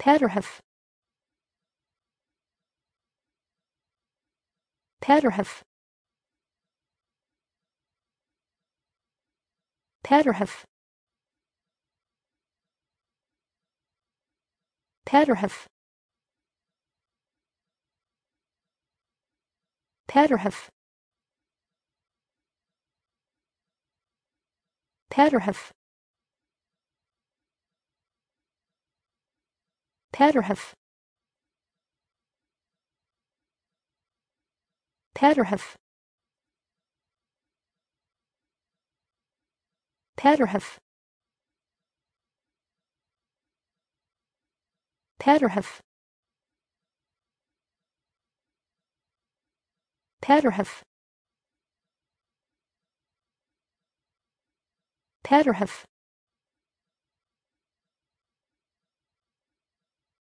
Peterhof. Peterhof. Peterhof. Peterhof. Peterhof. Peterhof. Peterhof. Peterhof. Peterhof. Peterhof. Peterhof. Peterhof.